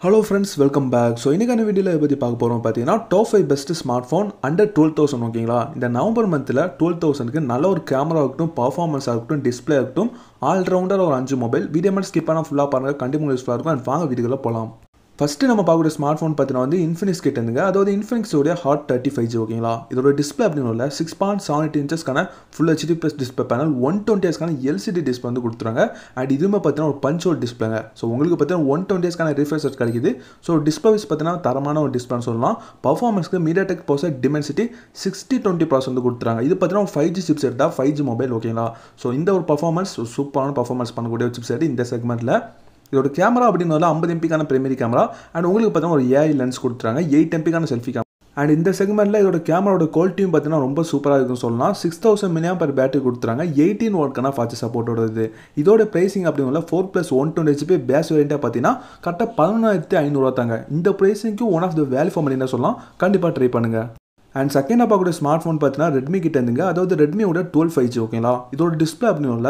Hello friends, welcome back. So இன்னைக்கான வீடியோல இத பத்தி பார்க்க போறோம் பாத்தீங்கன்னா top 5 best smartphone under 12000 ஓகேங்களா. இந்த நவம்பர் மந்த்ல 12000க்கு நல்ல ஒரு கேமரா ஆகட்டும், பெர்ஃபார்மன்ஸ் ஆகட்டும், டிஸ்ப்ளே ஆகட்டும், ஆல் ரவுண்டர் ஒரு 5 மொபைல் வீடியோ மட்டும் ஸ்கிப் பண்ணாம ஃபுல்லா பாருங்க. கண்டிப்பா யூஸ்ஃபுல்லா இருக்கும். and வாங்க வீடியோக்குள்ள போலாம். ஃபர்ஸ்ட் நம்ம பார்க்கக்கூடிய ஸ்மார்ட்ஃபோன் பார்த்தீங்கன்னா வந்து இன்ஃபினிக்ஸ் கிட்ட இருந்துங்க. அதாவது இன்ஃபினிக்ஸோட ஹாட் 35G ஓகேங்களா. இதோட டிஸ்பிளே அப்படின்னு 6.78 இன்ச்சஸ்க்கான full HD plus display panel 120Hஸ்க்கான எல்சிடி டிஸ்பிளே வந்து கொடுத்துறாங்க. அண்ட் இதுவுமே பார்த்தீங்கன்னா ஒரு பஞ்ச் ஹோல் டிஸ்பிளேங்க. ஸோ உங்களுக்கு பார்த்தீங்கன்னா 120Hஸ்க்கான ரிஃப்ரெஷ் ரேட் கிடைக்குது. ஸோ டிஸ்பிளே வைஸ் பார்த்தீங்கன்னா தரமான ஒரு டிஸ்பிளேன்னு சொல்லலாம். பர்ஃபார்மன்ஸ்க்கு மீடியாடெக் ப்ராசஸர் டிமென்சிட்டி 6020 ப்ராசஸ் வந்து கொடுத்துறாங்க. இது பார்த்தீங்கன்னா 5G சிப்செட் தான், 5G மொபைல் ஓகேங்களா. ஸோ இந்த ஒரு பர்ஃபார்மன்ஸ் சூப்பரான பர்ஃபார்மன்ஸ் பண்ணக்கூடிய ஒரு சிப்செட் இந்த செக்மெண்ட்டில். இதோட கேமரா அப்படின்னு 50 எம்பிக்கான பிரைமரி கேமரா அண்ட் உங்களுக்கு பார்த்தீங்கன்னா ஒரு ஏஐ லென்ஸ் கொடுத்துறாங்க. 8 எம்பிக்கான செல்ஃபி கேமரா. அண்ட் இந்த செக்மெண்ட்டில் இதோட கேமராவோட குவாலிட்டியும் பார்த்தீங்கன்னா ரொம்ப சூப்பராக இருக்குன்னு சொல்லலாம். 6000 mAh பேட்டரி கொடுத்துறாங்க. 18 வாட்க்கான ஃபாஸ்ட் சப்போர்ட்டோட இது. இதோட பிரைசிங் அப்படின்னு 4+120GB பேஸ் வேரியண்ட்டாக பார்த்தீங்கன்னா கரெக்டாக 11500 தாங்க. இந்த பிரைசிங்க்கு one of the value for மணின்னு சொல்லலாம். கண்டிப்பாக ட்ரை பண்ணுங்கள். அண்ட் செகண்டாக பார்க்கக்கூடிய ஸ்மார்ட் ஃபோன் பார்த்தீங்கன்னா ரெட்மி கிட்ட இருந்துங்க. அதாவது ரெட்மியோட 12 5G ஓகேங்களா. இதோட டிஸ்பிளே அப்படின்னு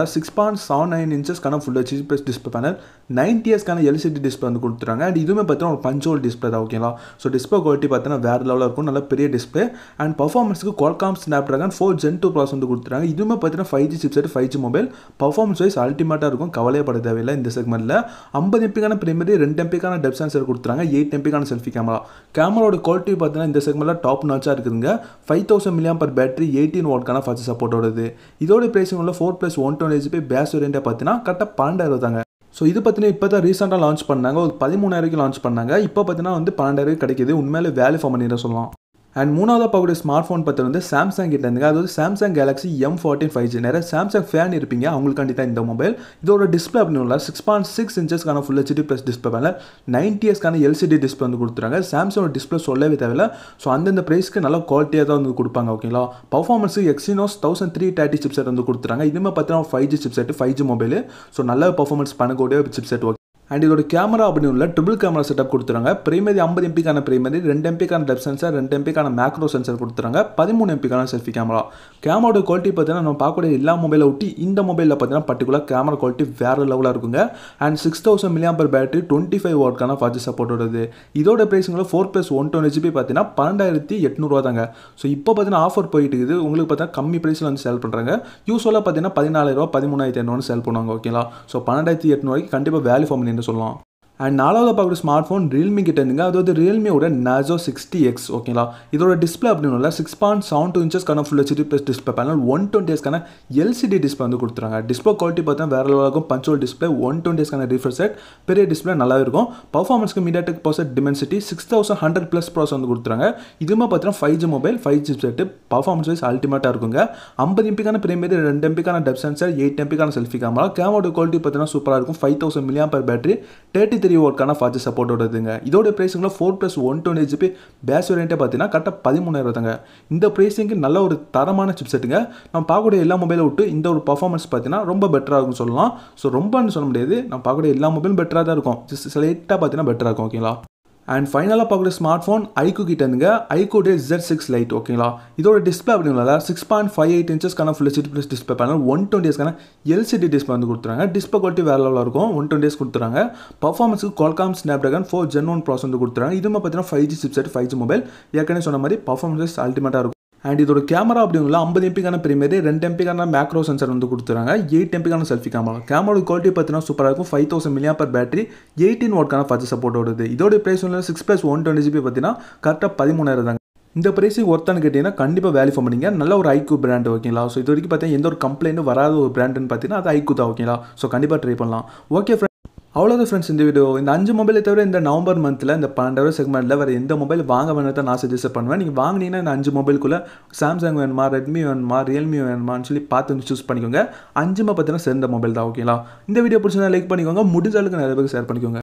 6.79 இன்ச்சஸ்க்கான full HD plus display panel 90Hஸ்க்கான எல்சிடி டிஸ்பிளே வந்து கொடுத்துறாங்க. அண்ட் இதுவுமே பார்த்தீங்கன்னா ஒரு பஞ்ச் ஹோல் டிஸ்பிளே தான் ஓகேங்களா. ஸோ டிஸ்பிளே குவாலிட்டி பார்த்தீங்கன்னா வேறு லெவலில் இருக்கும். நல்ல பெரிய டிஸ்பிளே. அண்ட் பர்ஃபார்மன்ஸ்க்கு Qualcomm Snapdragon 4 Gen 2 ப்ராசஸ் வந்து கொடுத்துறாங்க. இதுவுமே பார்த்தீங்கன்னா 5G chipset 5G mobile. Performance wise அல்டிமேட்டாக இருக்கும். கவலையப்பட தேவையில்லை. இந்த செக்மெண்ட்டில் 50 எம்பிக்கான பிரைமரி, 2 எம்பிக்கான டெப்த் சென்சர் கொடுத்துறாங்க. 8 எம்பிக்கான செல்ஃபி கேமரா. கேமராவோட குவாலிட்டி பார்த்தீங்கன்னா இந்த செக்மெண்ட்டில் டாப் நாச்சாக இருக்குது. 5000 mAh பேட்டரி 18 வாட்க்கான ஃபாஸ்ட் சப்போர்ட்டோடது. இதோட பிரைசிங் 4+120GB பேஸ் வேரியண்ட்டாக பார்த்தீங்கன்னா கரெக்டாக 12000 தாங்க. ஸோ இது பார்த்தீங்கன்னா இப்போ தான் ரீசெண்டாக லான்ச் பண்ணாங்க. ஒரு 13,000 லான்ச் பண்ணாங்க. இப்போ பார்த்தீங்கன்னா வந்து 12,000 கிடைக்குது. உண்மையிலே வேல்யூ ஃபார் மணி தான் சொல்லலாம். அண்ட் மூணாவதாக பார்க்கக்கூடிய ஸ்மார்ட் ஃபோன் பார்த்து வந்து சாம்சங் கிட்ட இருந்துங்க. அதாவது சாம்சங் கேலக்ஸி M14 5G. நிறைய சாம்சங் ஃபேன் இருப்பீங்க, அவங்களுக்காண்டி தான் இந்த மொபைல். இதோட டிஸ்பிளே அப்படின்னு 6.6 இன்ச்சஸ்க்கான full HD plus display panel 90Hஸ்க்கான எல்சிடி டிஸ்பிளே வந்து கொடுத்துறாங்க. சாம்சங்கோட டிஸ்பிளே சொல்லவே தேவையில்லை. ஸோ அந்தந்த ப்ரைஸ்க்கு நல்ல குவாலிட்டியாக தான் வந்து கொடுப்பாங்க ஓகேங்களா. பர்ஃபார்மன்ஸுக்கு Exynos 1330 சிப்செட் வந்து கொடுத்துறாங்க. இதுவுமே பார்த்தீங்கன்னா 5G chipset 5G mobile. So நல்ல பர்ஃபார்மன்ஸ் பண்ணக்கூடிய சிப்செட் ஓகே. அண்ட் இதோட கேமரா அப்படின்னு ட்ரிபிள் கேமரா செட்டப் கொடுத்துறாங்க. பிரைமரி 50 எம்பிக்கான பிரைமரி, 2 எம்பிக்கான டெப்த் சென்சர், 2 எம்பிக்கான மேக்ரோ சென்சர் கொடுத்துறாங்க. 13 எம்பிக்கான செல்ஃபி கேமரா. கேமராவோட குவாலிட்டி பார்த்தீங்கன்னா நம்ம பார்க்கக்கூடிய எல்லா மொபைலை ஒட்டி இந்த மொபைலில் பார்த்தீங்கன்னா பர்டிகுலர் கேமரா குவாலிட்டி வேறு லெவலாக இருக்குங்க. அண்ட் 6000 mAh பேட்டரி 25 வாட்க்கான ஃபாஸ்ட் சப்போர்ட்டோடது. இதோட பிரைஸிங்கில் 4+120GB பார்த்தீங்கன்னா 12800 தாங்க. ஸோ இப்போ பார்த்தீங்கன்னா ஆஃபர் போயிட்டு இருக்குது. உங்களுக்கு பார்த்தீங்கன்னா கம்மி ப்ரைஸில் வந்து சேல் பண்ணுறாங்க. யூஸ்வலாக பார்த்தீங்கன்னா 14,000 13,500 சேல் பண்ணுவாங்க ஓகேங்களா. ஸோ 12,800 கண்டிப்பாக வேல்யூ ஃபார் மணி சொல்லலாம். அண்ட் நாலாவது பார்க்குற ஸ்மார்ட் ஃபோன் ரியல்மி கிட்ட இருந்துங்க. அதாவது ரியல்மியோட Nazo 60X ஓகேங்களா. இதோட டிஸ்பிளே அப்படின்னு 6.72 இன்ச்சஸ்க்கான full HD plus display panel 120Hஸ்க்கான எல்சிடி டிஸ்பிளே வந்து கொடுத்துறாங்க. டிஸ்பிளே குவாலிட்டி பார்த்தா வேறு லெவலாக இருக்கும். பஞ்ச் ஹோல் டிஸ்பிளே 120Hஸ்க்கான ரிஃப்ரெஷ் ரேட், பெரிய டிஸ்பிளே நல்லா இருக்கும். பர்ஃபார்மன்ஸ்க்கு மீடியாடெக் ப்ராசஸர் டிமென்சிட்டி 6100+ ப்ராசஸ் வந்து கொடுத்துறாங்க. இதுவுமே பார்த்தீங்கன்னா 5G mobile 5G set. Performance wise அல்டிமேட்டாக இருக்குங்க. 50 எம்பிக்கான பிரைமரி, 2 எம்பிக்கான டெப்த் சென்சர், 8 எம்பிக்கான செல்ஃபி கேமரா. கேமராவோட குவாலிட்டி பார்த்தீங்கன்னா சூப்பராக இருக்கும். 5000 mAh பேட்டரி 33 வாட்க்கான ஃபாஸ்ட் சப்போர்ட்டோடதுங்க. இதோட பிரைஸிங்கில் 4+120GB பேஸ் வேரியண்ட்டை பார்த்தீங்கன்னா கரெக்டாக 13,000 தாங்க. இந்த பிரைஸிங்க்கு நல்ல ஒரு தரமான சிப்செட்டுங்க. நம்ம பார்க்கக்கூடிய எல்லா மொபைலை விட்டு இந்த ஒரு பர்ஃபார்மன்ஸ் பார்த்தீங்கன்னா ரொம்ப பெட்டராக இருக்கும்னு சொல்லலாம். ஸோ ரொம்பன்னு சொல்ல முடியாது. நம்ம பார்க்கக்கூடிய எல்லா மொபைலும் பெட்டராக தான் இருக்கும். லைட்டாக பார்த்தீங்கன்னா பெட்டராக இருக்கும் ஓகேங்களா. அண்ட் ஃபைனலாக பார்க்கக்கூடிய ஸ்மார்ட் ஃபோன் ஐக்கூ கிட்ட இருந்துங்க. ஐக்கூடைய Z6 Lite ஓகேங்களா. இதோட டிஸ்பிளே அப்படிங்களா 6.58 இன்ச்சஸ்க்கான full HD plus display panel 120Hஸ்க்கான எல்சிடி டிஸ்பிளே வந்து கொடுத்துறாங்க. டிஸ்பிளே குவாலிட்டி வேறு லெவலாக இருக்கும். 120Hs கொடுத்துறாங்க. பர்ஃபார்மன்ஸுக்கு Qualcomm Snapdragon 4 Gen 1 ப்ராசஸ் வந்து கொடுத்துறாங்க. இதுவுமே பார்த்தீங்கன்னா 5G சிப்செட் 5G மொபைல். ஏற்கனவே சொன்ன மாதிரி பர்ஃபார்மன்ஸ் அல்டிமேட்டாக இருக்கும். அண்ட் இதோட கேமரா அப்படிங்களா 50 எம்பிக்கான பிரைமரி, 2 எம்பிக்கான மேக்ரோ சென்சர் வந்து கொடுத்துறாங்க. 8 எம்பிக்கான செல்ஃபி கேமரா. கேமராவோட குவாலிட்டி பார்த்தீங்கன்னா சூப்பராக இருக்கும். 5000 mAh பேட்டரி 18 வாட்க்கான ஃபாஸ்ட் சப்போர்ட்டோடது. இதோட பிரைஸ் 6+120GB பார்த்தீங்கன்னா கரெக்டாக 13,000 தாங்க. இந்த பிரைஸிங் ஒர்த்தானு கேட்டிங்கன்னா கண்டிப்பாக வேல்யூ ஃபார் பண்ணிங்க. நல்ல ஒரு ஐக்கூ பிராண்ட் ஓகேங்களா. ஸோ இது வரைக்கும் பார்த்தீங்கன்னா எந்த ஒரு கம்ப்ளைண்ட்டும் வராத ஒரு பிராண்டுன்னு பார்த்தீங்கன்னா அது ஐக்கூ தான் ஓகேங்களா. ஸோ கண்டிப்பாக ட்ரை பண்ணலாம். ஓகே ஃப்ரெண்ட்ஸ், அவ்வளோதான் ஃப்ரெண்ட்ஸ் இந்த வீடியோ. இந்த 5 மொபைலை தவிர இந்த நவம்பர் மந்தில் இந்த 12,000 செக்மெண்ட்டில் வேறு எந்த மொபைல் வாங்க வேணாம் நான் சஜஸ்ட் பண்ணுவேன். நீங்கள் வாங்கினீங்கன்னா இந்த 5 மொபைலுக்குள்ளே சாம்சங் வேணுமா, ரெட்மி வேணுமா, ரியல்மி வேணுமான்னு சொல்லி பார்த்து வந்து சூஸ் பண்ணிக்கோங்க. 5 பார்த்தீங்கன்னா சேர்ந்த மொபைல் தான் ஓகேங்களா. இந்த வீடியோ பிடிச்சா லைக் பண்ணிக்கோங்க. முடிஞ்ச அளவுக்கு நிறைய பேருக்கு ஷேர் பண்ணிக்கோங்க.